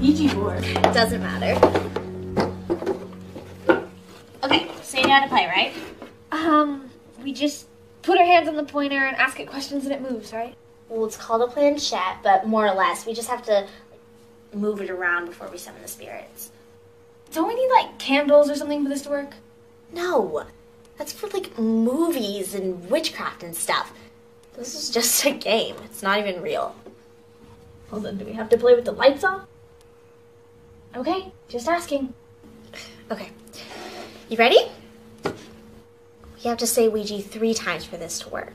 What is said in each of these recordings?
Ouija board? Doesn't matter. Okay, so you know how to play, right? We just put our hands on the pointer and ask it questions and it moves, right? Well, it's called a planchette, but more or less, we just have to move it around before we summon the spirits. Don't we need, like, candles or something for this to work? No, that's for, like, movies and witchcraft and stuff. This is just a game. It's not even real. Well, then do we have to play with the lights off? Okay, just asking. Okay, you ready? You have to say Ouija 3 times for this to work.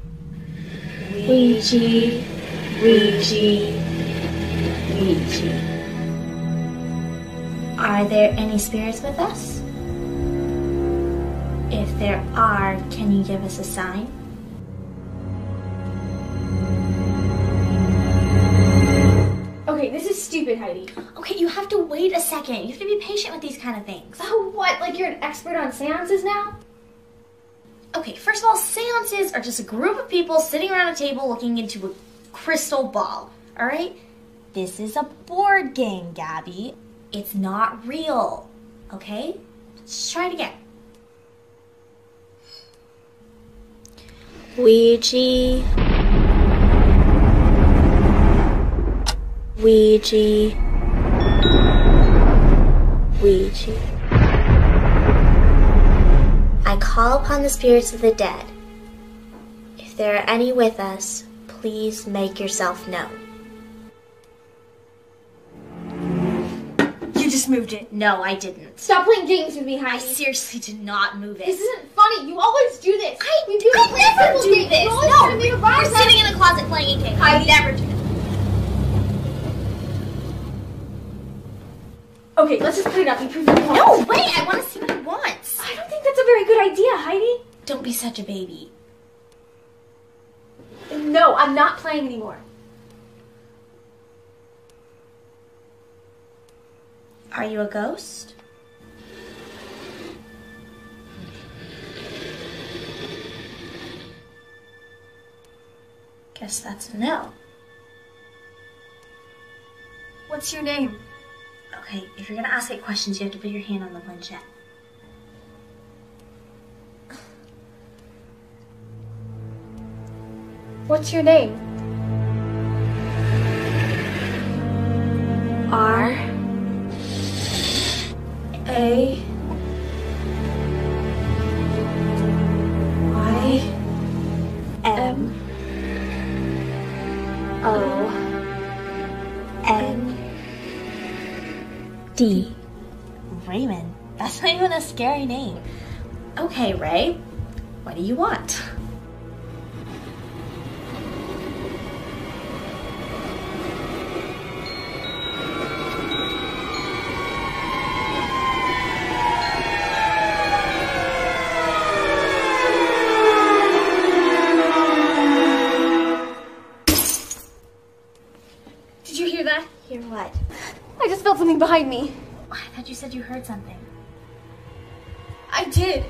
Ouija, Ouija, Ouija. Are there any spirits with us? If there are, can you give us a sign? Okay, this is stupid, Heidi. Okay, you have to wait a second. You have to be patient with these kind of things. Oh, what? Like you're an expert on seances now? Okay, first of all, seances are just a group of people sitting around a table looking into a crystal ball, all right? This is a board game, Gabby. It's not real, okay? Let's try it again. Ouija. Ouija. Ouija. I call upon the spirits of the dead. If there are any with us, please make yourself known. You just moved it. No, I didn't. Stop playing games with me, Heidi. I seriously did not move it. This isn't funny. You always do this. I never do this. You always try to make a rise. We're sitting in the closet playing a game. I never do this. Okay, let's just put it up. You prove your point. No, wait. I want to see what he wants. I don't think that's a very good idea, Heidi. Don't be such a baby. No, I'm not playing anymore. Are you a ghost? Guess that's a no. What's your name? Okay, if you're gonna ask it questions, you have to put your hand on the planchette. What's your name? R A Y M O N D. Raymond. That's not even a scary name. Okay, Ray. What do you want? Did you hear that? Hear what? I just felt something behind me. I thought you said you heard something. I did.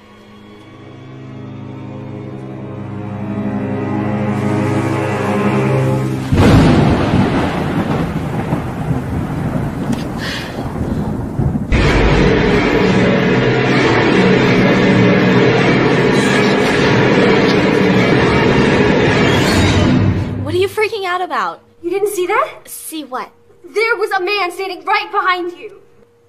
What are you freaking out about? You didn't see that? See what? There was a man standing right behind you.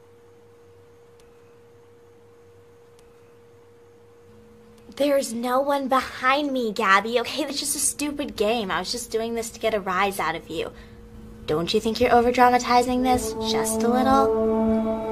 There's no one behind me, Gabby. Okay, that's just a stupid game. I was just doing this to get a rise out of you. Don't you think you're over-dramatizing this just a little?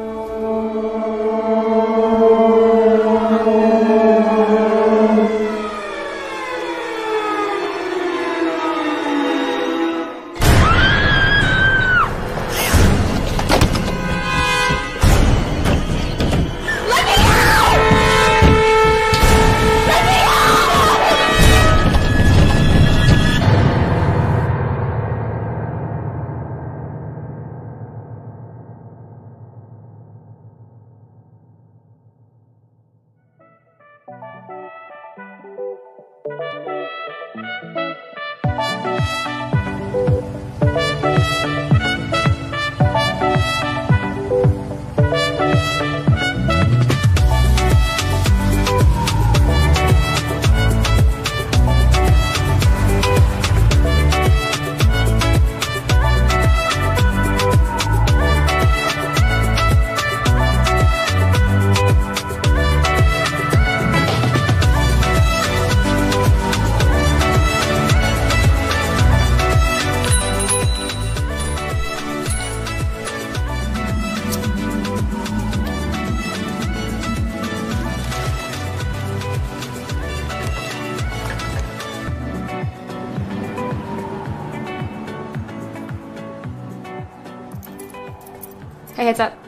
Hey, heads up.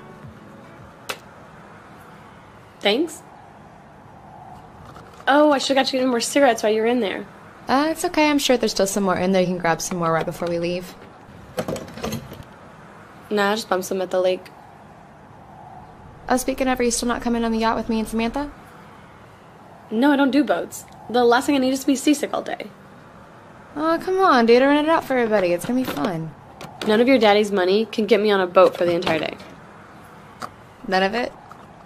Thanks. Oh, I should have got you more cigarettes while you were in there. It's okay. I'm sure there's still some more in there. You can grab some more right before we leave. Nah, I just bumped some at the lake. Oh, speaking of, are you still not coming on the yacht with me and Samantha? No, I don't do boats. The last thing I need is to be seasick all day. Oh, come on, dude. Rent it out for everybody. It's gonna be fun. None of your daddy's money can get me on a boat for the entire day. None of it?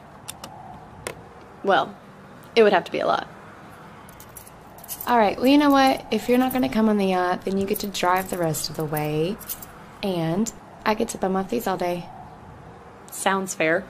Well, it would have to be a lot. Alright, well, you know what? If you're not gonna come on the yacht, then you get to drive the rest of the way. And I get to bum off these all day. Sounds fair.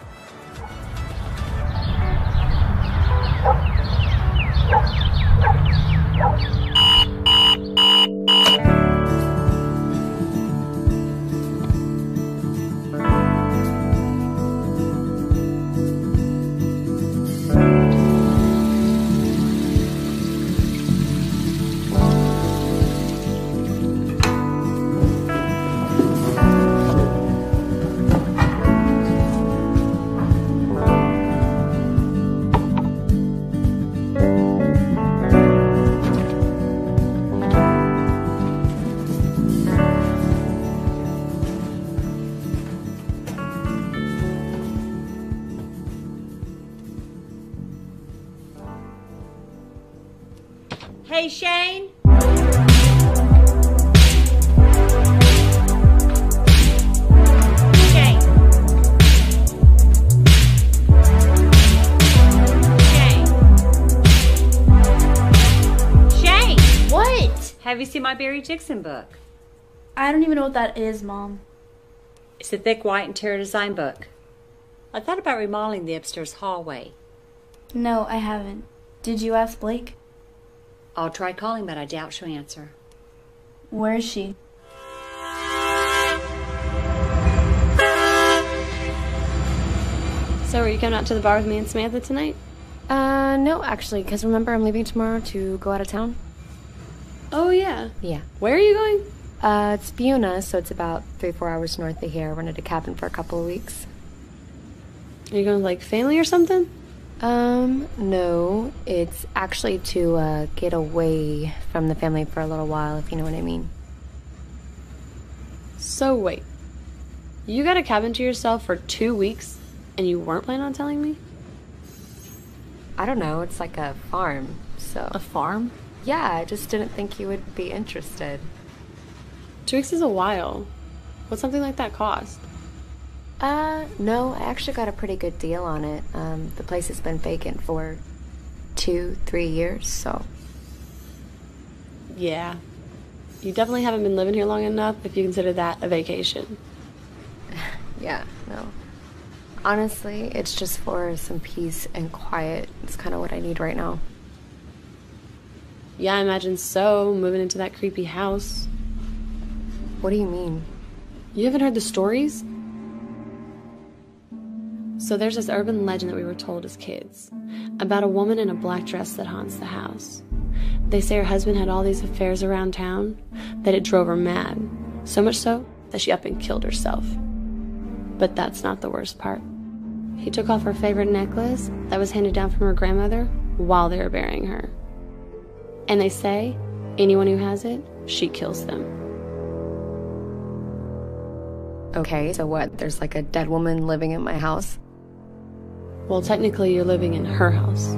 Hey, Shane? Shane. Shane. Shane! What? Have you seen my Barry Dixon book? I don't even know what that is, Mom. It's a thick white interior design book. I thought about remodeling the upstairs hallway. No, I haven't. Did you ask Blake? I'll try calling, but I doubt she'll answer. Where is she? So are you coming out to the bar with me and Samantha tonight? No, actually, because remember I'm leaving tomorrow to go out of town? Oh, yeah. Yeah. Where are you going? It's Buena, so it's about 3-4 hours north of here. Rented a cabin for a couple of weeks. Are you going with, like, family or something? No. It's actually to, get away from the family for a little while, if you know what I mean. So wait. You got a cabin to yourself for 2 weeks, and you weren't planning on telling me? I don't know. It's like a farm, so... A farm? Yeah, I just didn't think you would be interested. 2 weeks is a while. What's something like that cost? No, I actually got a pretty good deal on it. The place has been vacant for 2-3 years, so... Yeah. You definitely haven't been living here long enough if you consider that a vacation. Yeah, no. Honestly, it's just for some peace and quiet. It's kind of what I need right now. Yeah, I imagine so, moving into that creepy house. What do you mean? You haven't heard the stories? So there's this urban legend that we were told as kids about a woman in a black dress that haunts the house. They say her husband had all these affairs around town that it drove her mad, so much so that she up and killed herself. But that's not the worst part. He took off her favorite necklace that was handed down from her grandmother while they were burying her. And they say anyone who has it, she kills them. Okay, so what? There's like a dead woman living in my house? Well, technically you're living in her house.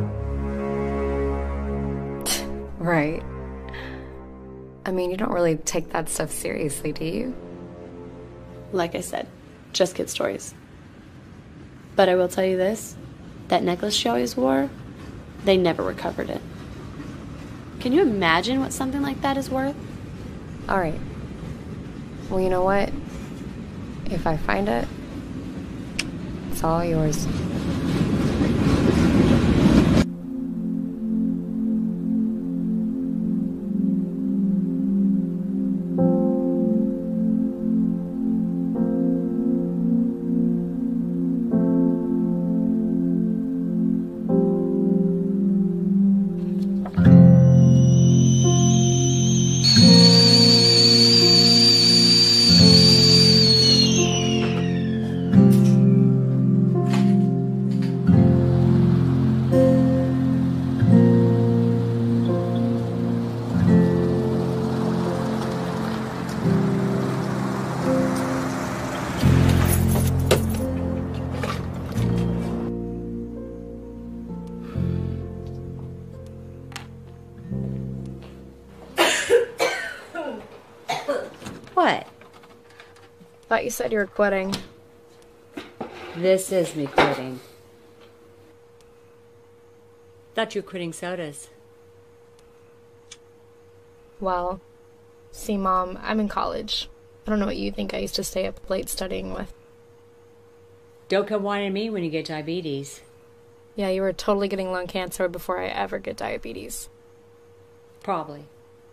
Right. I mean, you don't really take that stuff seriously, do you? Like I said, just kid stories. But I will tell you this, that necklace she always wore, they never recovered it. Can you imagine what something like that is worth? All right. Well, you know what? If I find it, it's all yours. you said you were quitting. This is me quitting. Thought you were quitting sodas. Well, see, Mom, I'm in college. I don't know what you think I used to stay up late studying with. Don't come whining me when you get diabetes. Yeah, you were totally getting lung cancer before I ever get diabetes. Probably.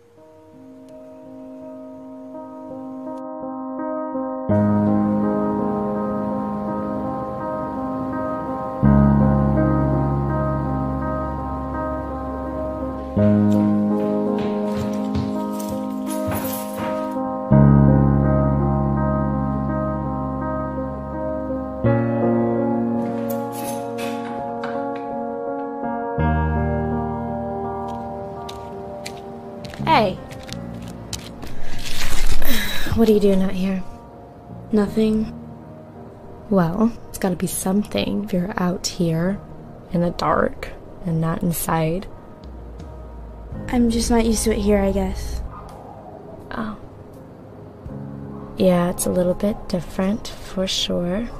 Hey. What are you doing out here? Nothing. Well, it's gotta be something if you're out here in the dark and not inside. I'm just not used to it here, I guess. Oh. Yeah, it's a little bit different, for sure.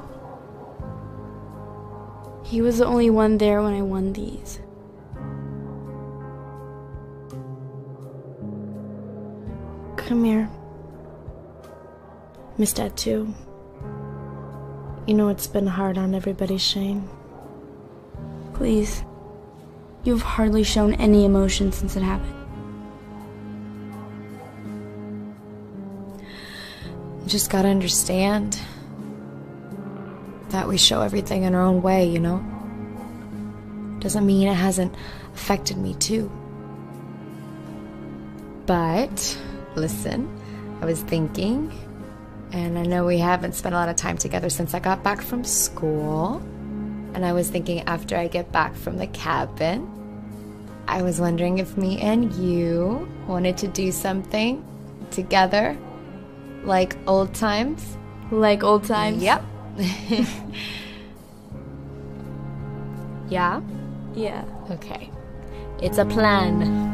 He was the only one there when I won these. Come here. Miss Dad, too. You know it's been hard on everybody, Shane. Please. You've hardly shown any emotion since it happened. You just gotta understand that we show everything in our own way, you know? Doesn't mean it hasn't affected me, too. But, listen, I was thinking, and I know we haven't spent a lot of time together since I got back from school, and I was thinking after I get back from the cabin, I was wondering if me and you wanted to do something together, like old times. Like old times? Yep. Yeah? Yeah. Okay. It's a plan.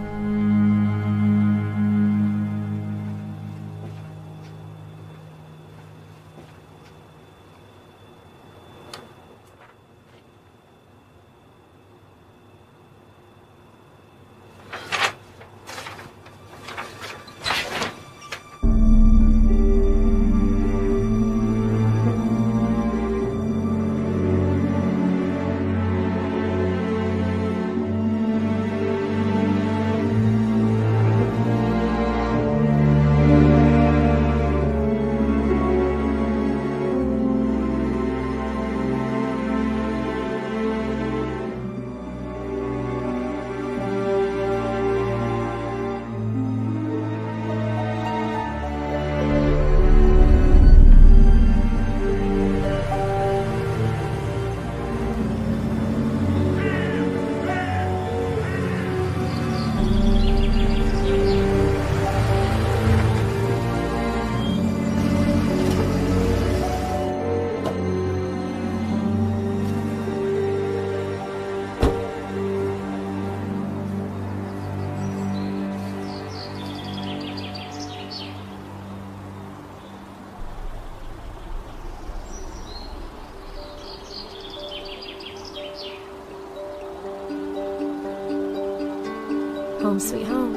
Home sweet home.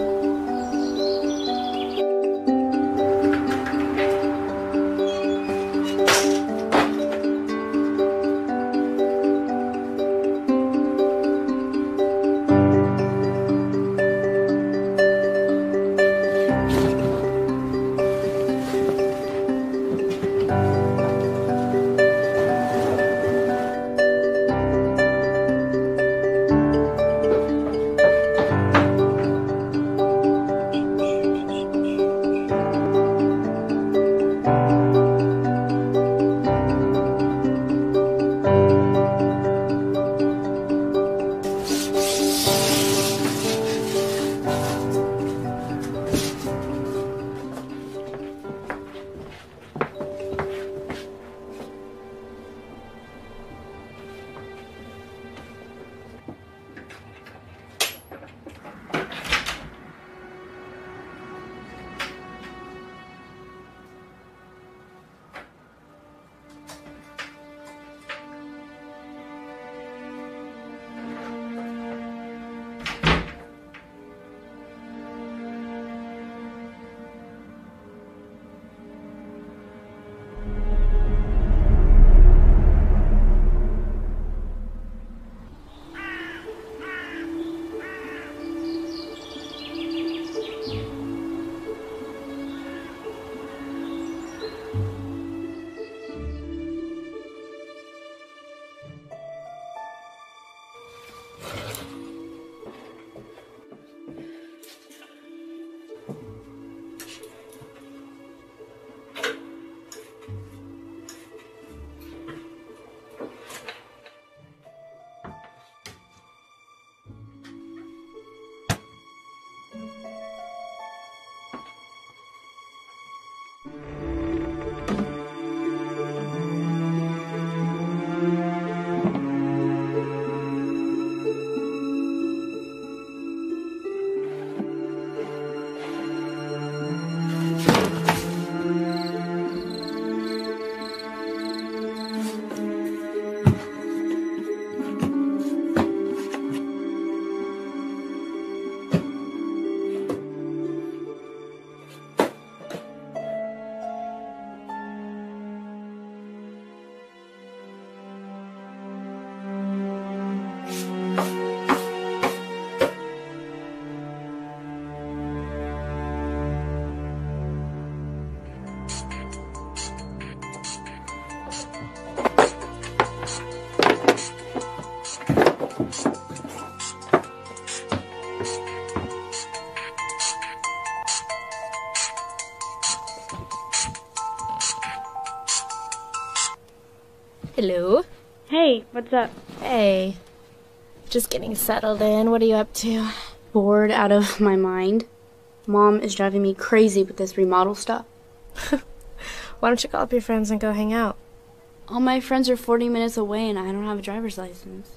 Hello. Hey, what's up? Hey. Just getting settled in. What are you up to? Bored out of my mind. Mom is driving me crazy with this remodel stuff. Why don't you call up your friends and go hang out? All my friends are 40 minutes away and I don't have a driver's license.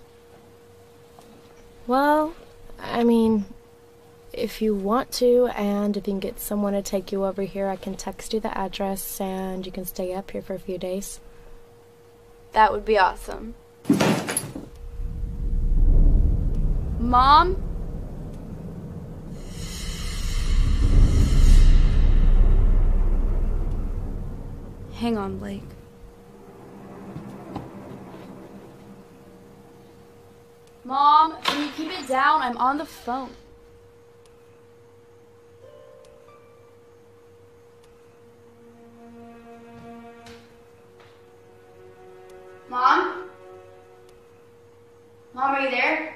Well, I mean, if you want to, and if you can get someone to take you over here, I can text you the address and you can stay up here for a few days. That would be awesome. Mom? Hang on, Blake. Mom, can you keep it down? I'm on the phone. Mom? Mom, are you there?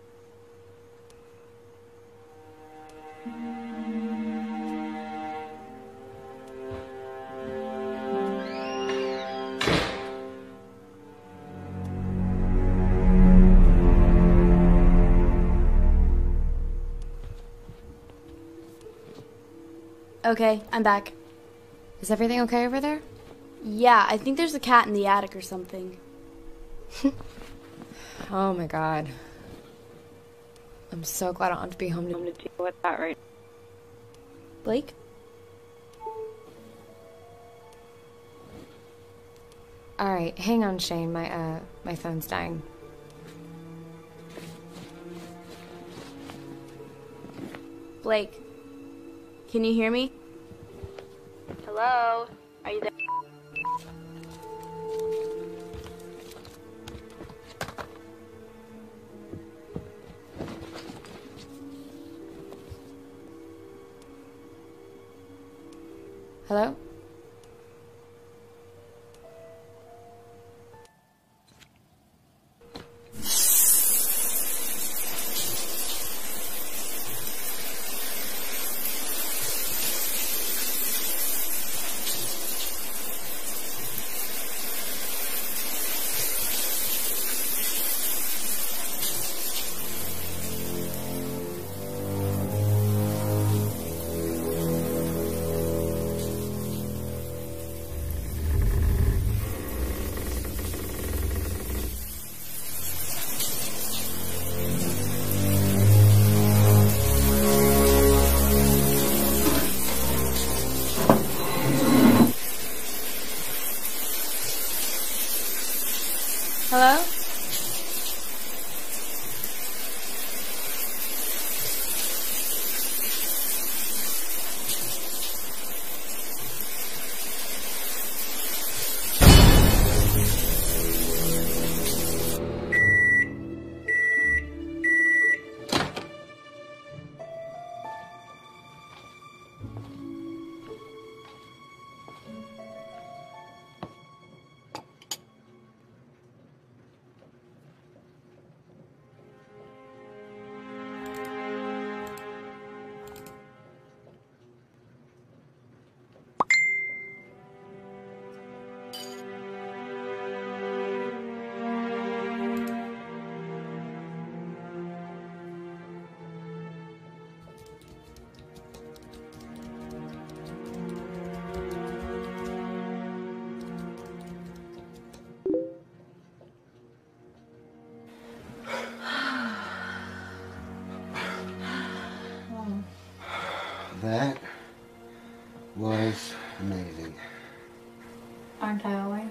Okay, I'm back. Is everything okay over there? Yeah, I think there's a cat in the attic or something. Oh my god. I'm so glad I don't have to be home to deal with that right now. Blake? Alright, hang on, Shane. My phone's dying. Blake, can you hear me? Hello? Are you there? Hello? Hello? That was amazing. Aren't I always?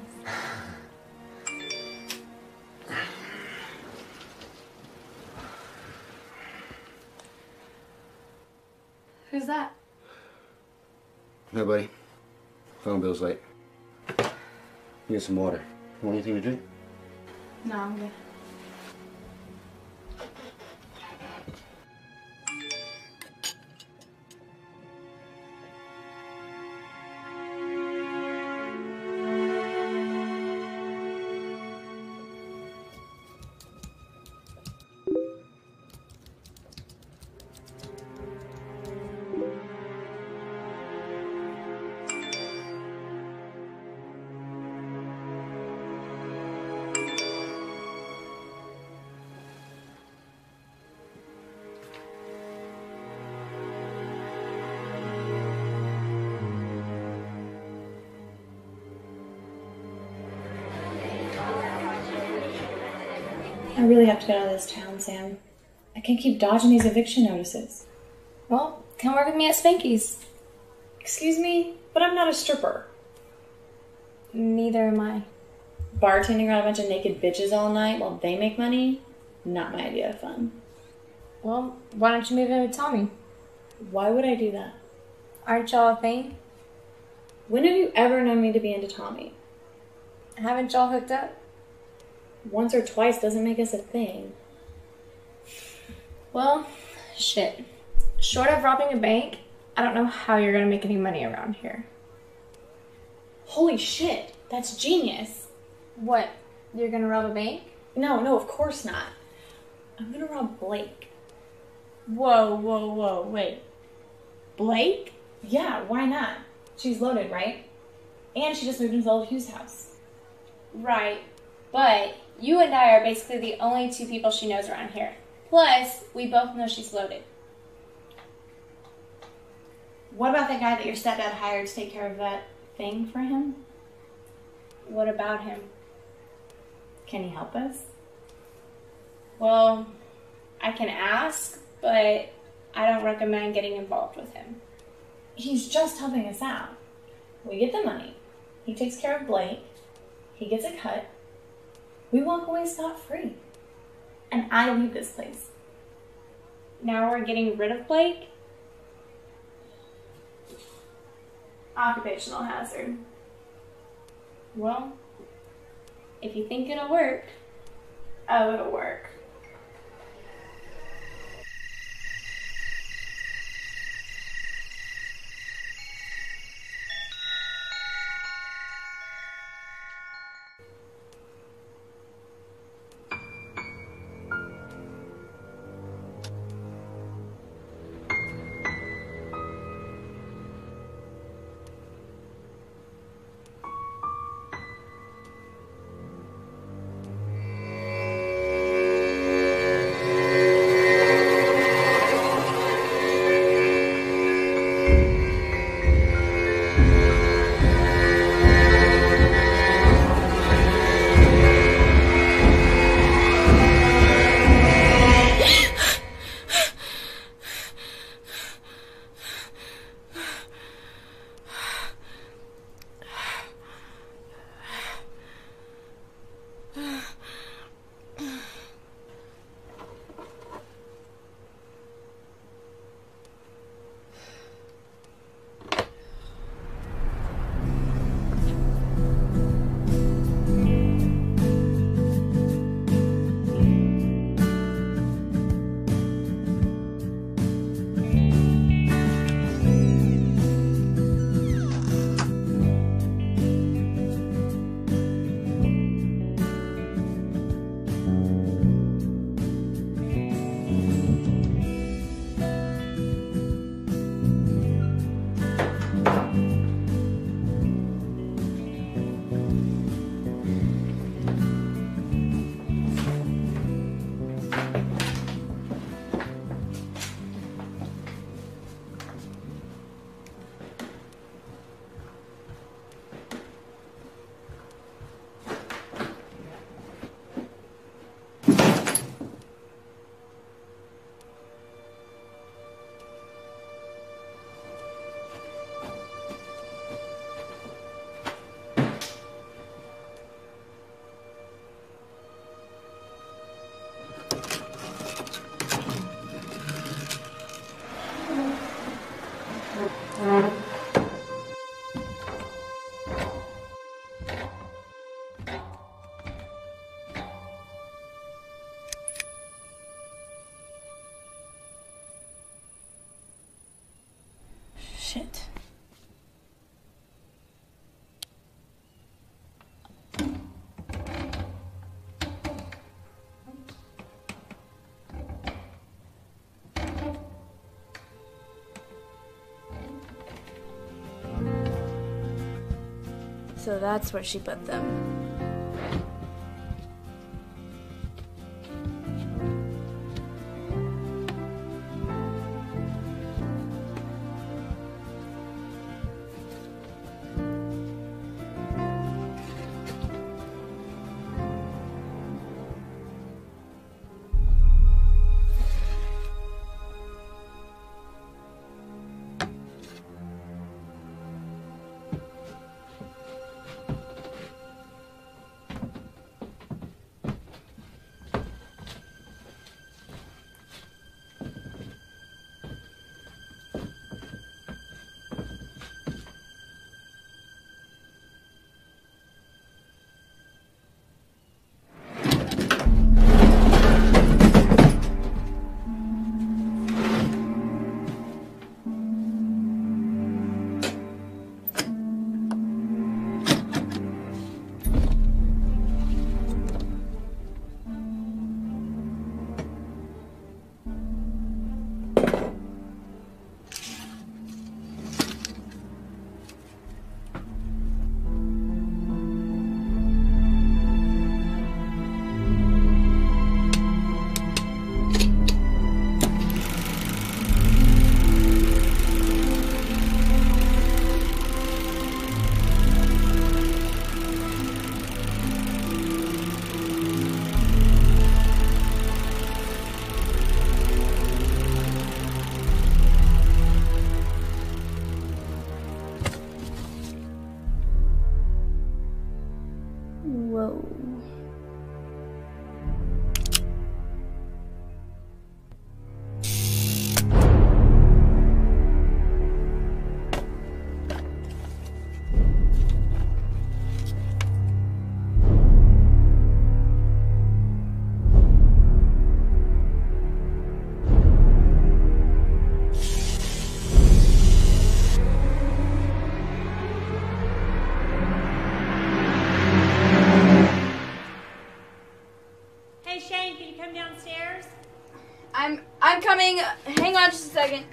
Who's that? Nobody. Phone bill's late. Get some water. Want anything to drink? No, I'm good. I really have to get out of this town, Sam. I can't keep dodging these eviction notices. Well, come work with me at Spanky's. Excuse me, but I'm not a stripper. Neither am I. Bartending around a bunch of naked bitches all night while they make money? Not my idea of fun. Well, why don't you move in with Tommy? Why would I do that? Aren't y'all a thing? When have you ever known me to be into Tommy? Haven't y'all hooked up? Once or twice doesn't make us a thing. Well, shit. Short of robbing a bank, I don't know how you're gonna make any money around here. Holy shit, that's genius. What? You're gonna rob a bank? No, of course not. I'm gonna rob Blake. Whoa, wait. Blake? Yeah, why not? She's loaded, right? And she just moved into old Hugh's house. Right. But you and I are basically the only two people she knows around here. Plus, we both know she's loaded. What about that guy that your stepdad hired to take care of that thing for him? What about him? Can he help us? Well, I can ask, but I don't recommend getting involved with him. He's just helping us out. We get the money. He takes care of Blake. He gets a cut. We walk away scot-free. And I leave this place. Now we're getting rid of Blake? Occupational hazard. Well, if you think it'll work. Oh, it'll work. So that's where she put them. Whoa. Hey Shane, can you come downstairs? I'm coming. Hang on just a second.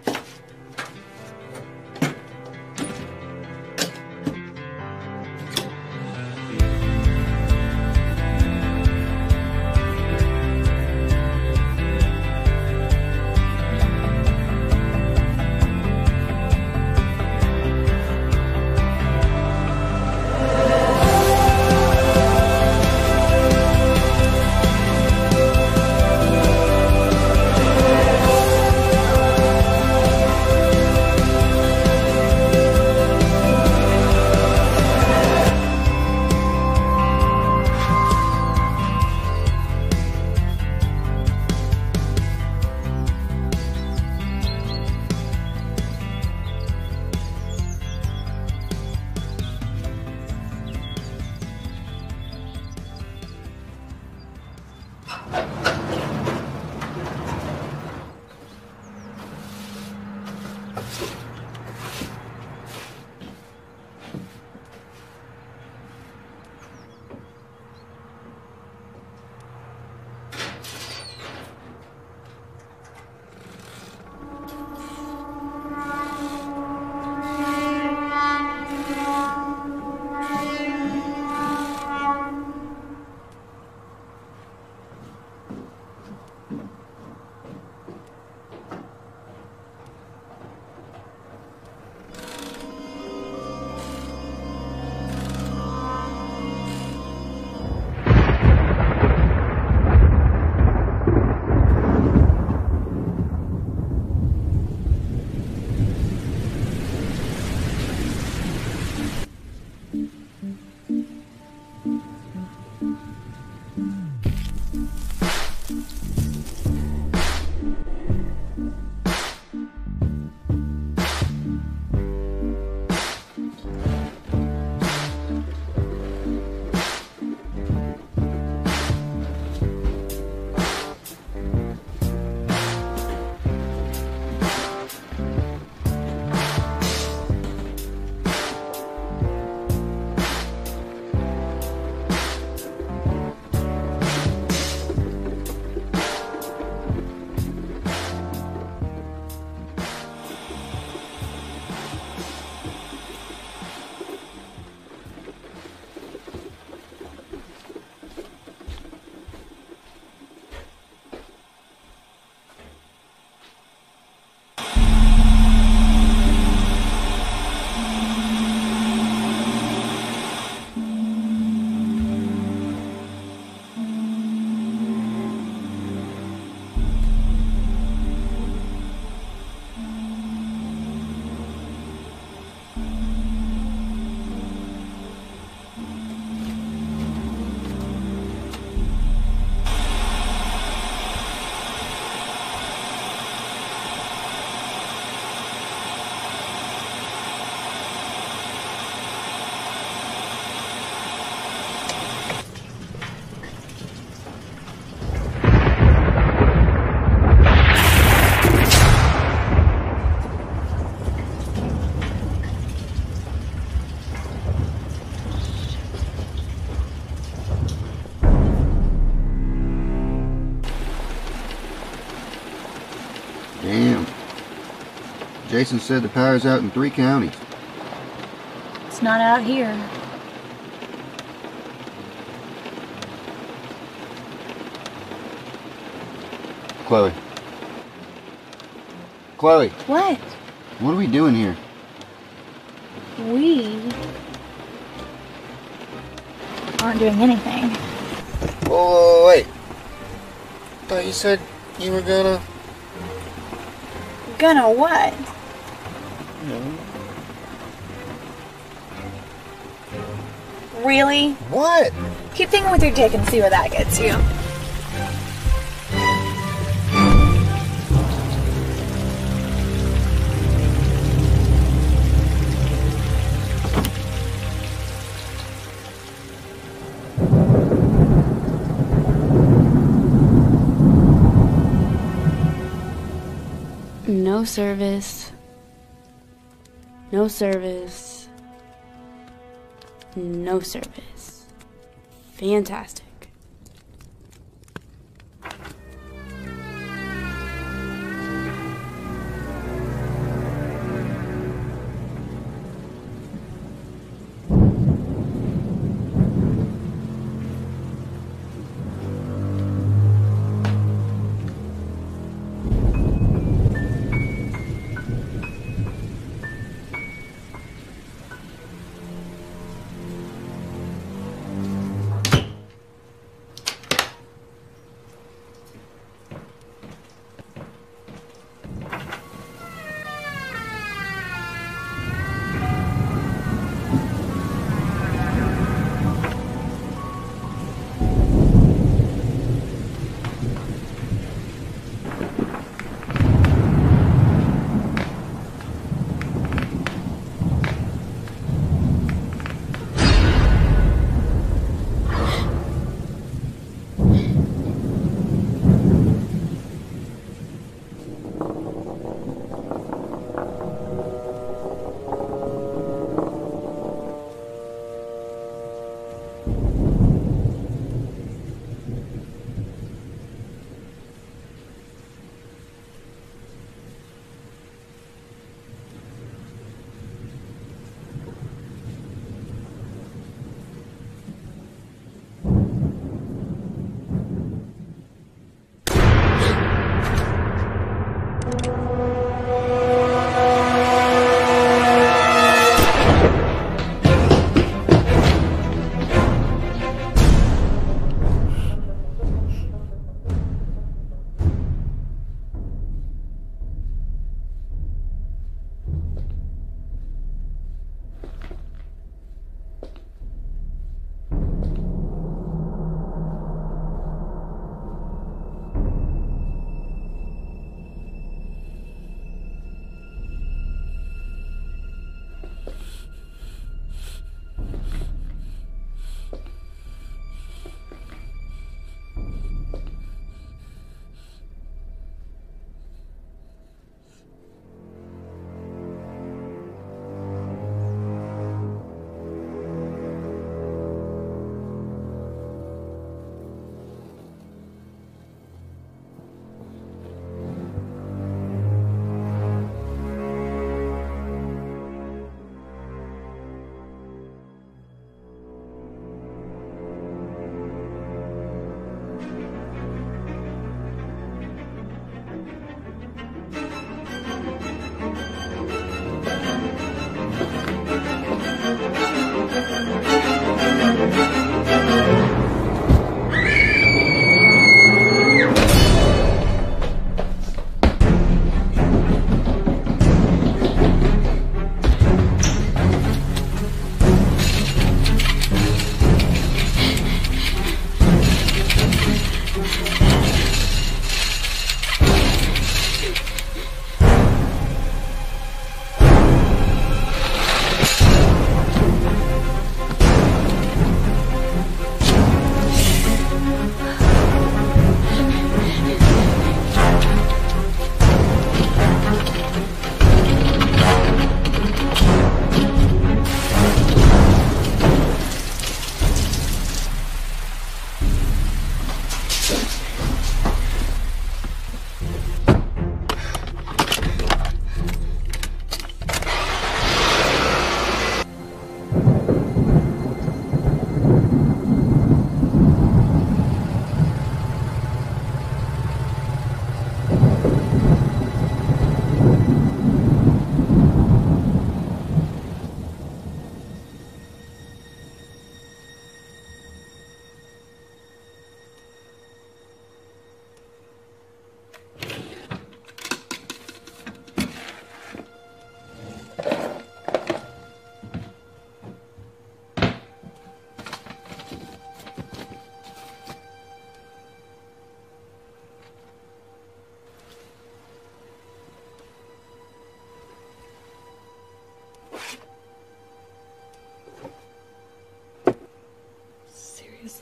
Jason said the power's out in 3 counties. It's not out here. Chloe. Chloe, What? what are we doing here? We aren't doing anything. Oh, wait. I thought you said you were gonna... Gonna what? Really? What? Keep thinking with your dick and see where that gets you. No service. No service. No service. Fantastic.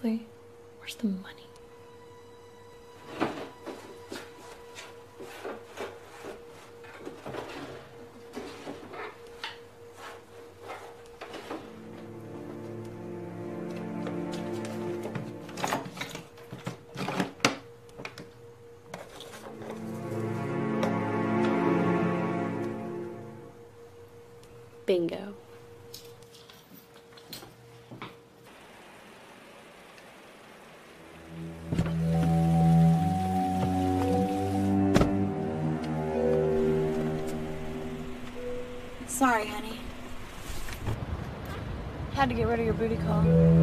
Seriously? Where's the money? Bingo. Sorry, honey. Had to get rid of your booty call.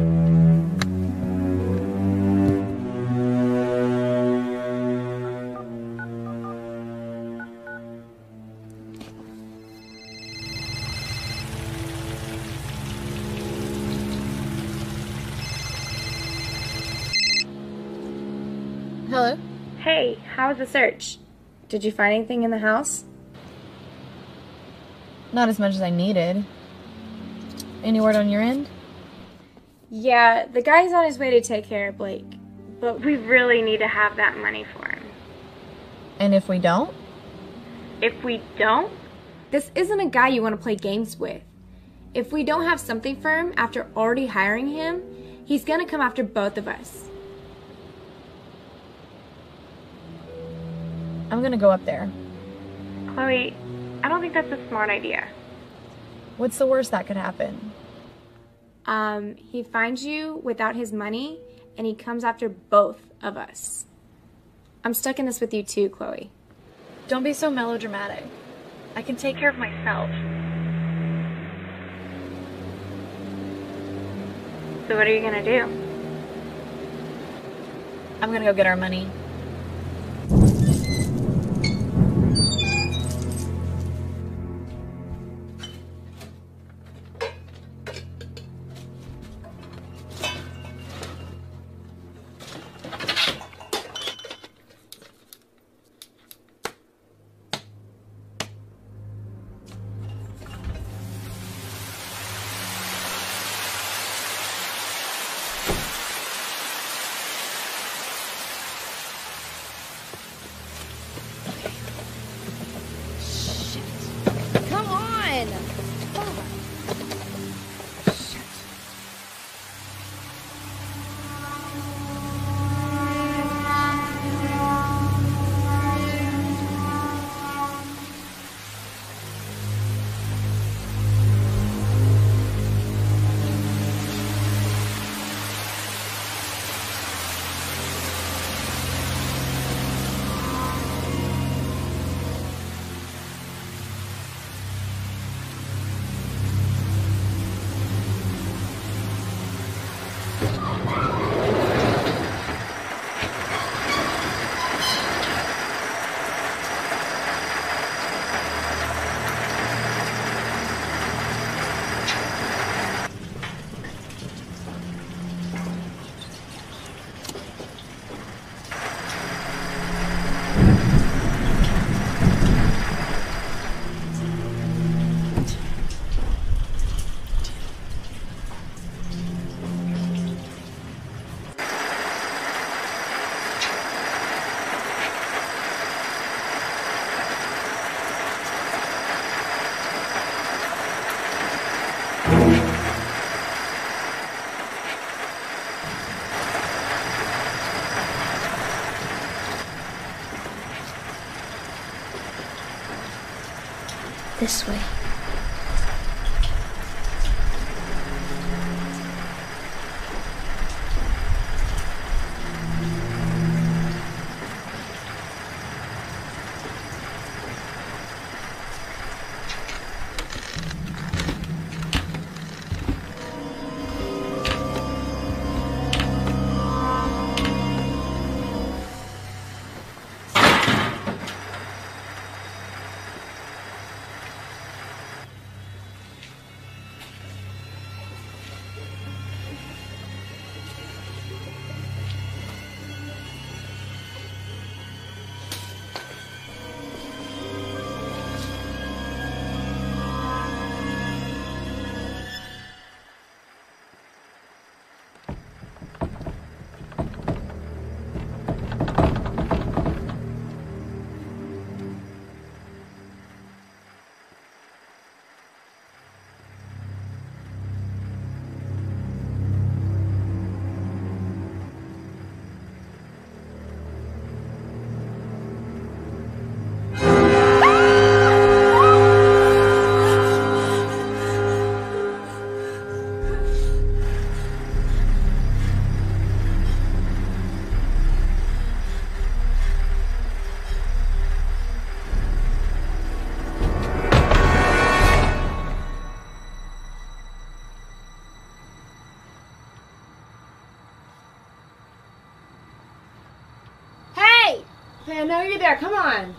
Hello? Hey, how was the search? Did you find anything in the house? Not as much as I needed. Any word on your end? Yeah, the guy's on his way to take care of Blake, but we really need to have that money for him. And if we don't? If we don't, this isn't a guy you want to play games with. If we don't have something for him after already hiring him, he's gonna come after both of us. I'm gonna go up there. Chloe, I don't think that's a smart idea. What's the worst that could happen? He finds you without his money, and he comes after both of us. I'm stuck in this with you too, Chloe. Don't be so melodramatic. I can take care of myself. So what are you gonna do? I'm gonna go get our money. Come on! This way. Hey, I know you're there. Come on.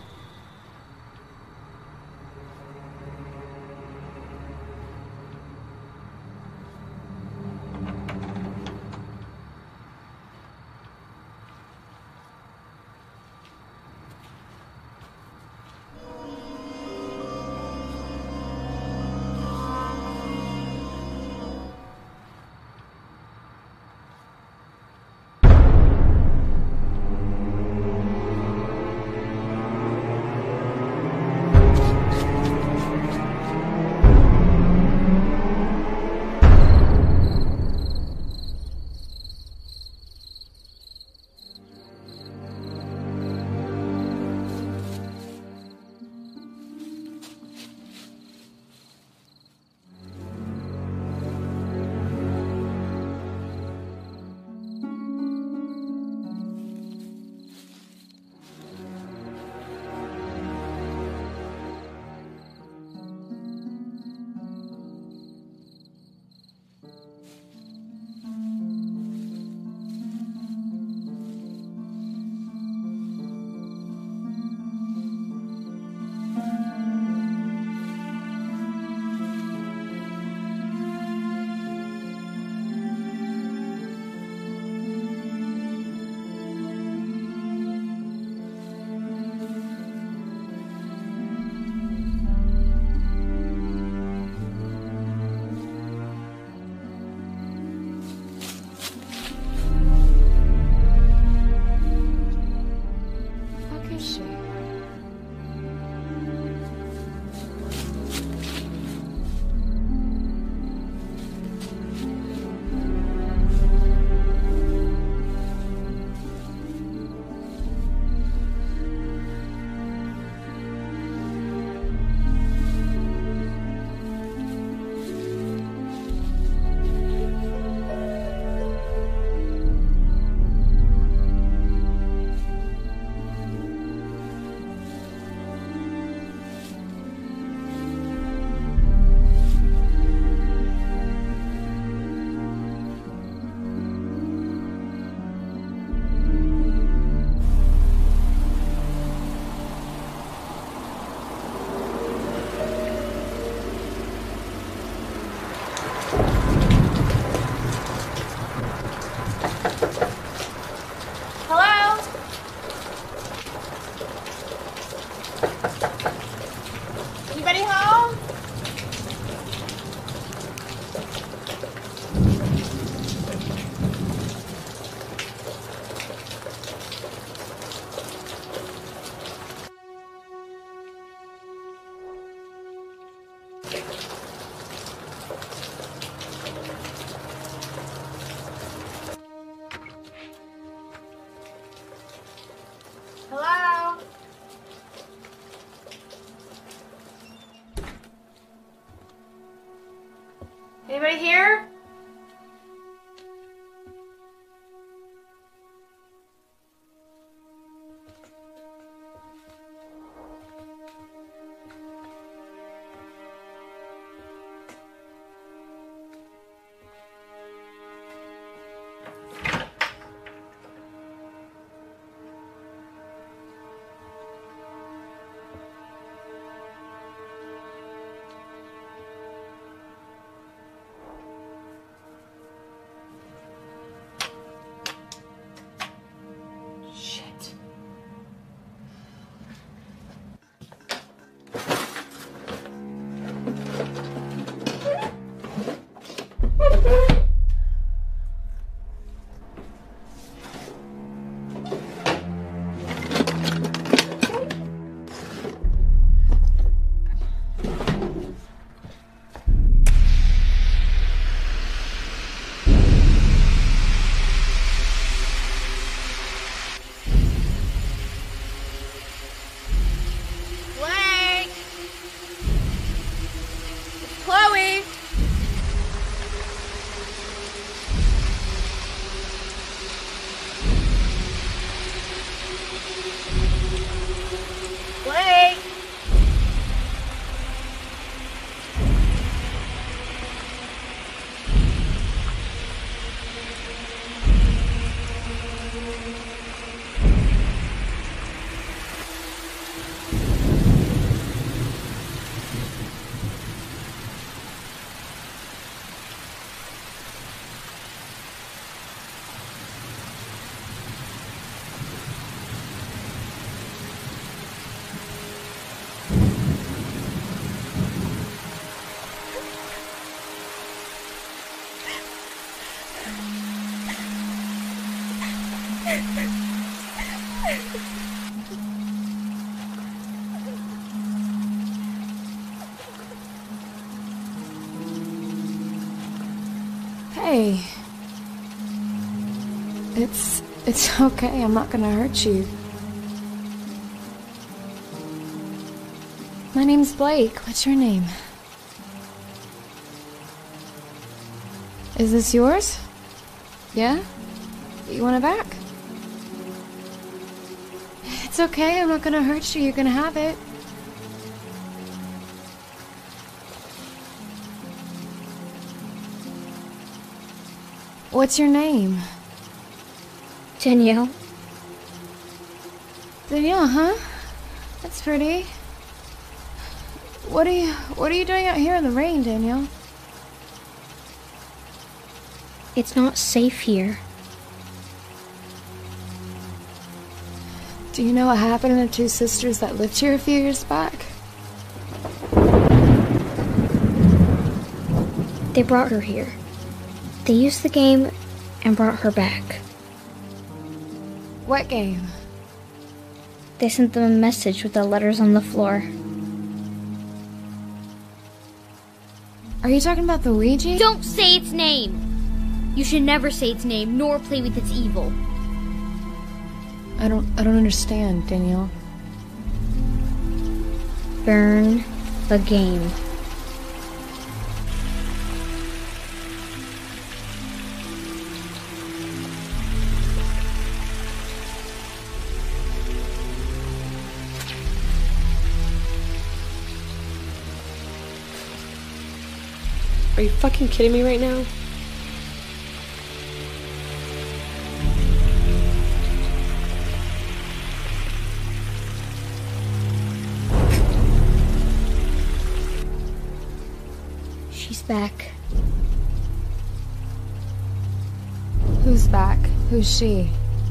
Hello? Anybody here? Chloe! Blake! Hey. It's okay. I'm not gonna hurt you. My name's Blake. What's your name? Is this yours? Yeah? You want it back? It's okay. I'm not gonna hurt you. You're gonna have it. What's your name? Danielle. Danielle, huh? That's pretty. What are you doing out here in the rain, Danielle? It's not safe here. Do you know what happened to the two sisters that lived here a few years back? They brought her here. They used the game and brought her back. What game? They sent them a message with the letters on the floor. Are you talking about the Ouija? Don't say its name! You should never say its name, nor play with its evil. I don't understand, Danielle. Burn the game. Are you fucking kidding me right now? She's back. Who's back? Who's she?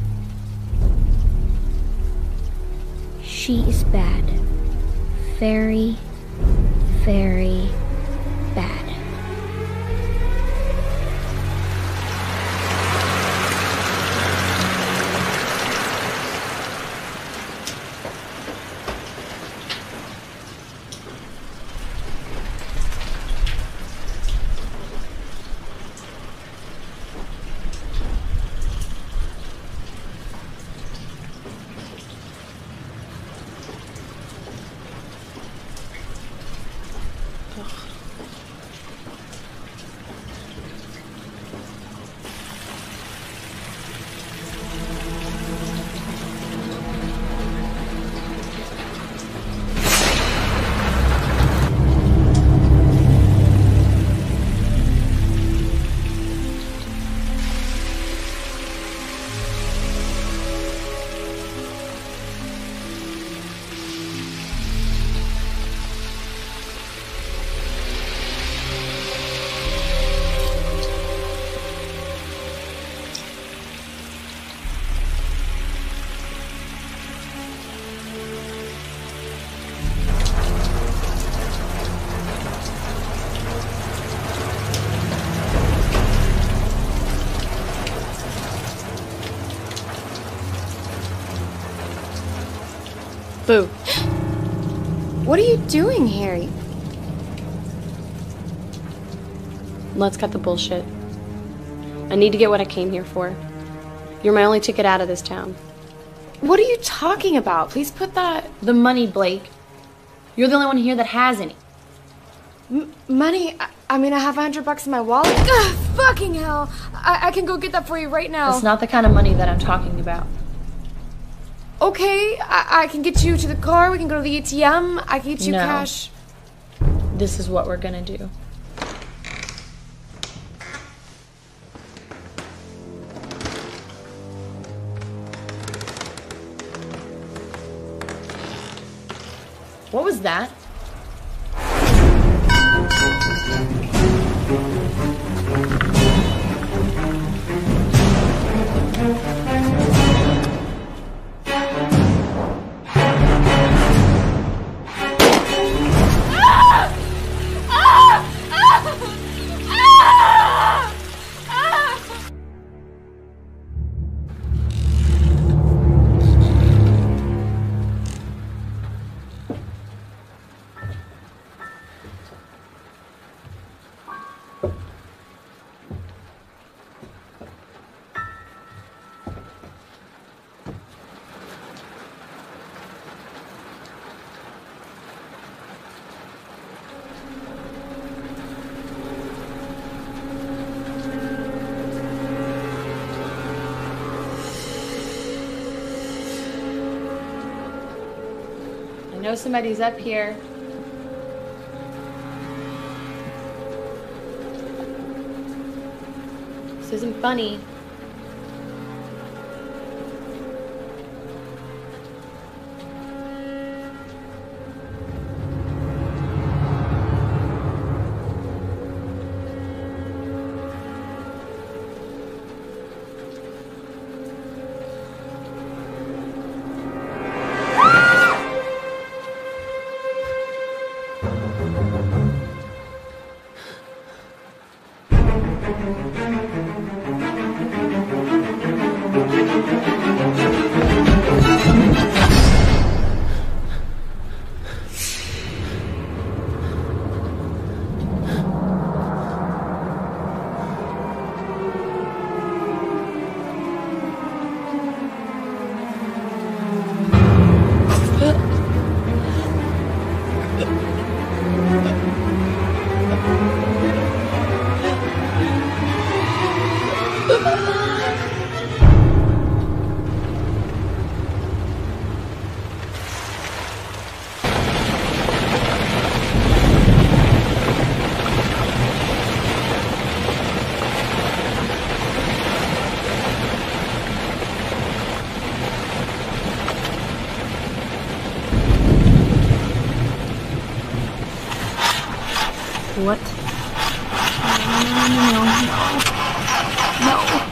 She is bad. Very, very bad. Boo. What are you doing here? Let's cut the bullshit. I need to get what I came here for. You're my only ticket out of this town. What are you talking about? Please put that... The money, Blake. You're the only one here that has any. Money? I mean, I have $100 in my wallet. Ugh, fucking hell. I can go get that for you right now. That's not the kind of money that I'm talking about. Okay, I can get you to the car. We can go to the ATM. I can get you No. cash. This is what we're gonna do. What was that? know somebody's up here. This isn't funny. What? No.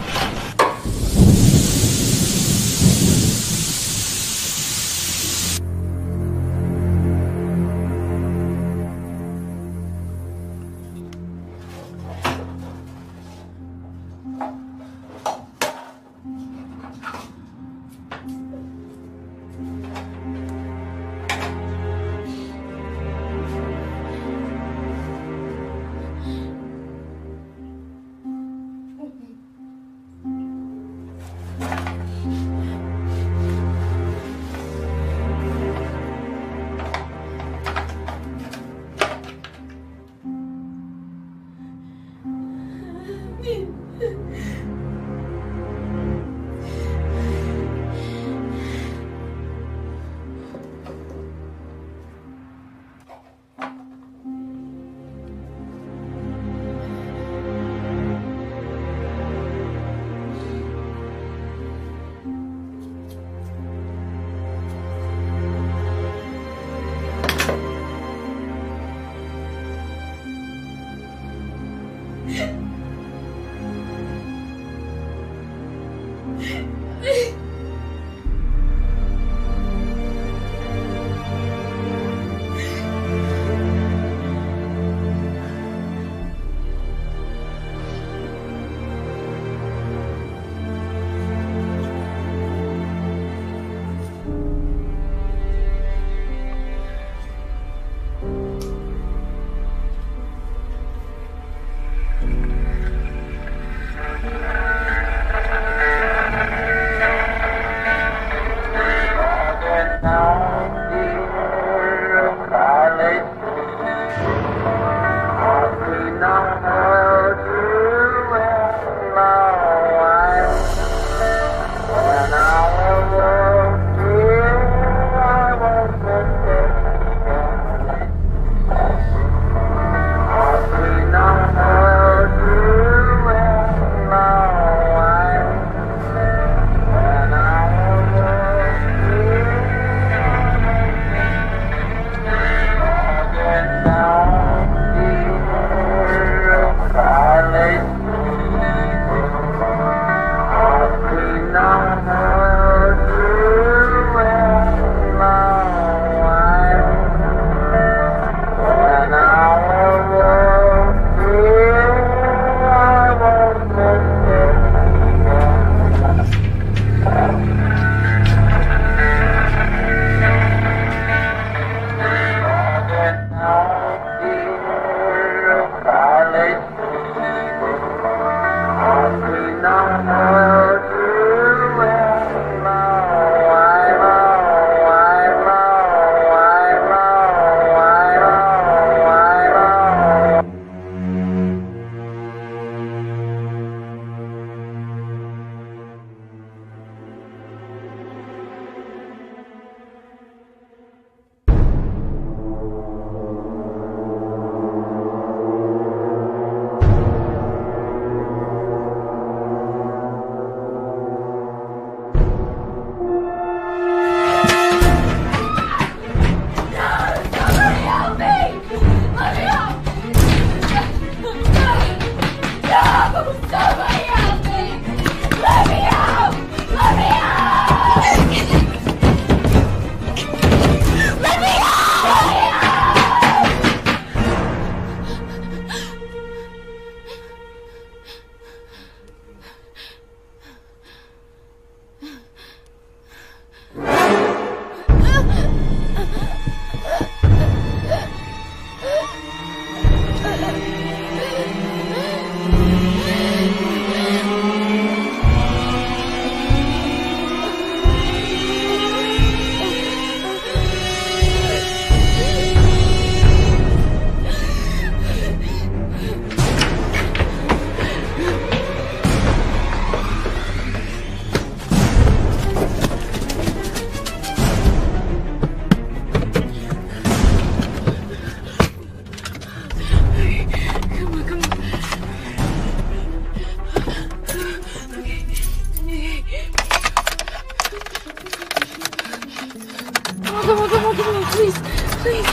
Please, please.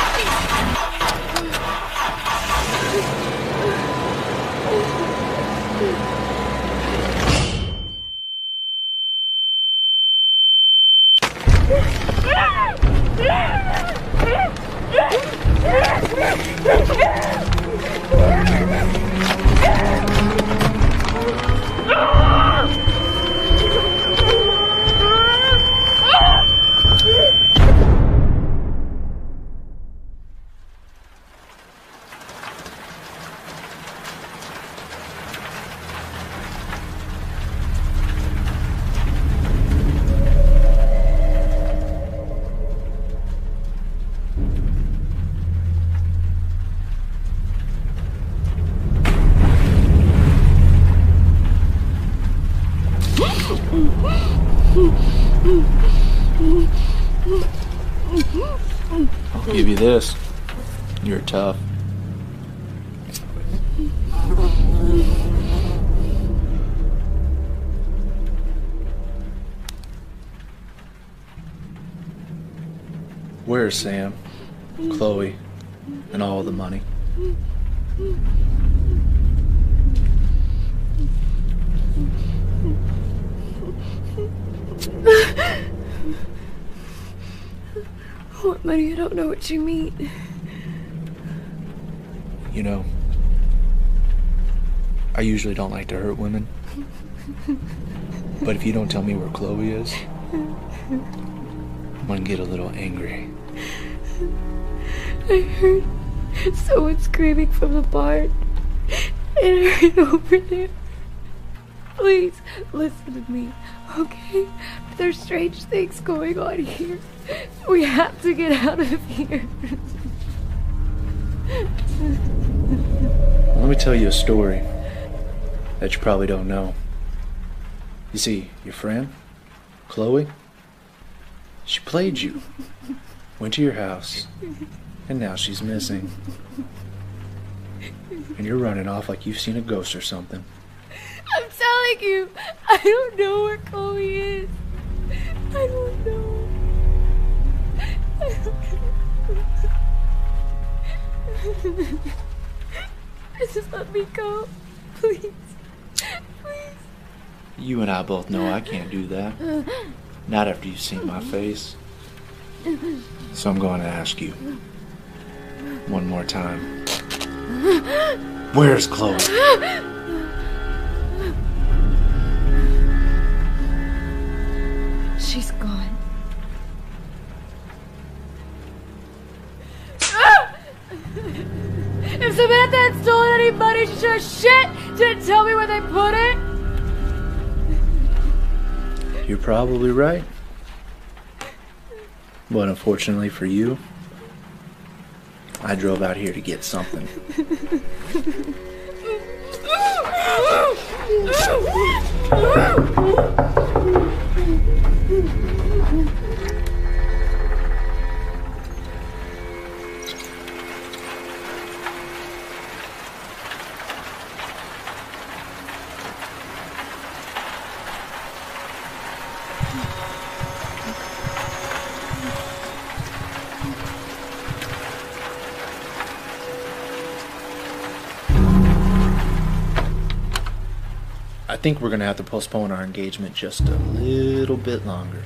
I'll give you this. You're tough. Where's Sam, Chloe, and all the money? What money? I don't know what you mean. You know, I usually don't like to hurt women. But if you don't tell me where Chloe is, I'm gonna get a little angry. I heard someone screaming from the barn, and I ran over there. Please, listen to me, okay? There's strange things going on here. We have to get out of here. Let me tell you a story that you probably don't know. You see, your friend, Chloe, she played you, went to your house, and now she's missing. And you're running off like you've seen a ghost or something. I'm telling you, I don't know where Chloe is. I don't know. Just let me go, please. Please. You and I both know I can't do that. Not after you've seen my face. So I'm going to ask you one more time. Where's Chloe? She's gone. If Samantha had stolen any money, she sure as shit didn't tell me where they put it. You're probably right. But unfortunately for you, I drove out here to get something. I think we're gonna have to postpone our engagement just a little bit longer.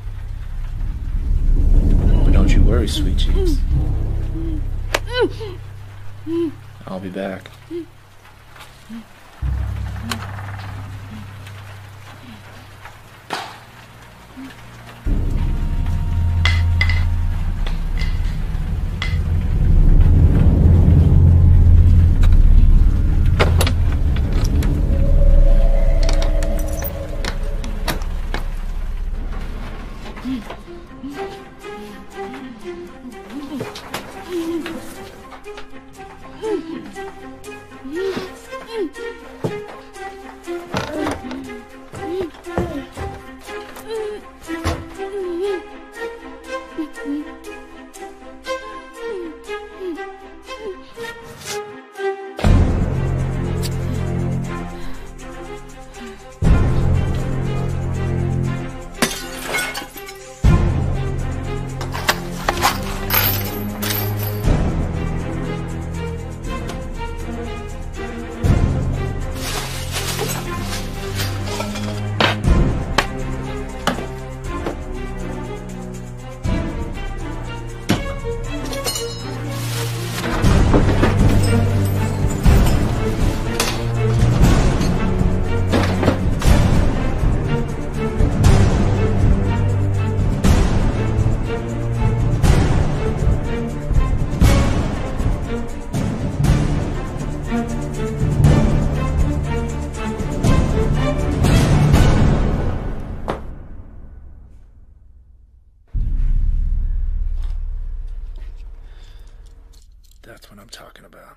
But don't you worry, sweet cheeks. I'll be back. I'm talking about.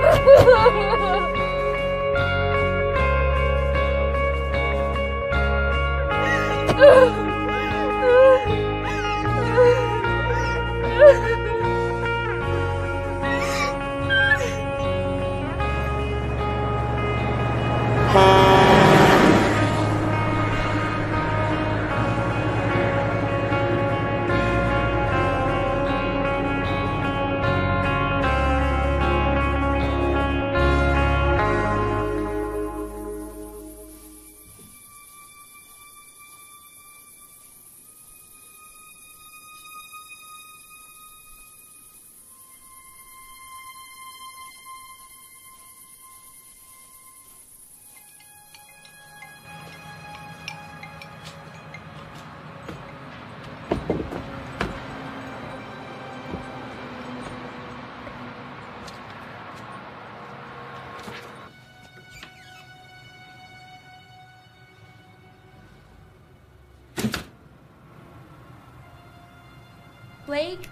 Blake?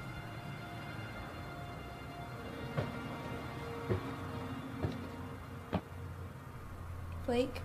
Blake?